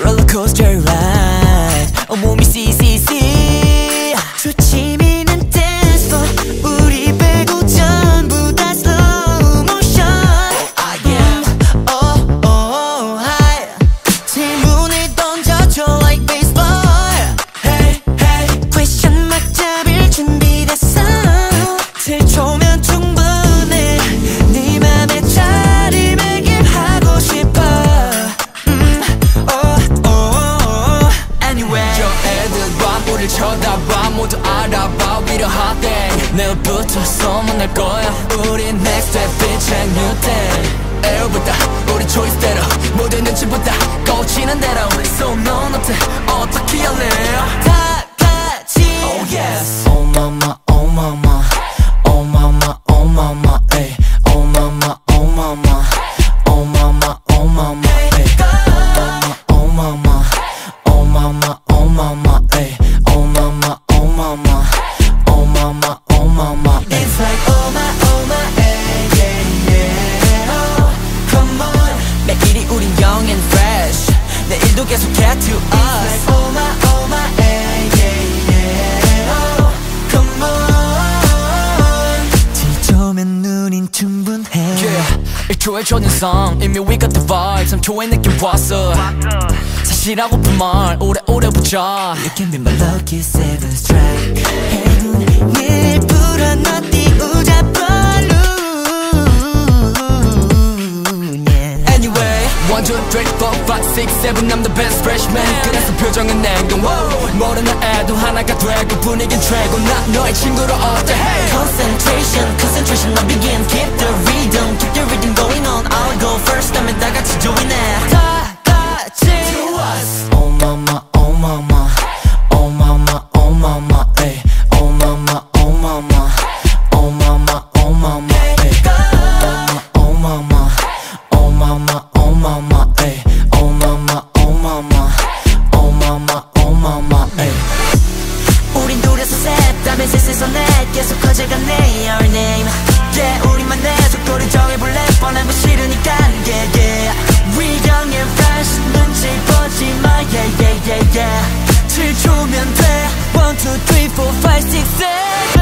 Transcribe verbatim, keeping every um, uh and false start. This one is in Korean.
롤러코스터 ride 온몸이 씨씨씨 주치미는 dance floor 우리 빼고 전부 다 slow motion I am oh oh high 질문을 던져줘 like baseball Hey hey question mark 잡을 준비됐어 칠 초면 충분해 네 맘에 자리 매김하고 싶어 우릴 쳐다봐 모두 알아봐 We the hot thing 내일부터 소문날 거야 우린 next step bitch and new thing 에어보다 우리 초이스대로 모든 눈치보다 꽂히는 대로 So 넌 어때 어떻게 할래 다 같이 Oh yes Oh mama oh mama Oh mama oh mama ay Oh mama oh mama Oh mama oh mama ay Oh mama oh mama Oh mama ay Oh mama, oh mama, oh mama, oh mama. It's like oh my, oh my, hey, yeah, yeah. Oh, come on. 매일이 우린 young and fresh. 내일도 계속해 to us. It's like oh my, oh my, hey, yeah, yeah. Oh, come on. 지쳐면 눈인 충분해. Yeah, 일 초의 초연성 이미 we got the vibe. 삼 초의 느낌 왔어. 사실하고픈 말 오래오래 붙여 You can be my lucky seven strike 행운을 불어넣어 띄우자 balloon yeah. Anyway one, two, three, four, five, six, seven I'm the best freshman 그래서 표정은 냉동 모르는 애도 하나가 되고 분위긴 최고 난 너의 친구로 어때 hey. Concentration, concentration I begin Keep the rhythm, keep the rhythm going on I'll go first 다음에 다 같이 join해 다 같이 Oh mama, oh mama, oh mama, oh mama, ay. Oh mama, oh mama, oh mama, oh mama, ay. Oh mama, oh mama, oh mama, ay. Oh mama, oh mama, oh mama, oh mama, ay. 우린 둘이서 셋, 다음에 셋에서 넷 계속 커져가네 our name. Yeah, 우리만의 속도를 정해볼래 뻔한 거 싫으니까 yeah yeah. We young and fresh 눈치 보지 마 yeah yeah yeah yeah 칠 초면 돼 one two three four five six seven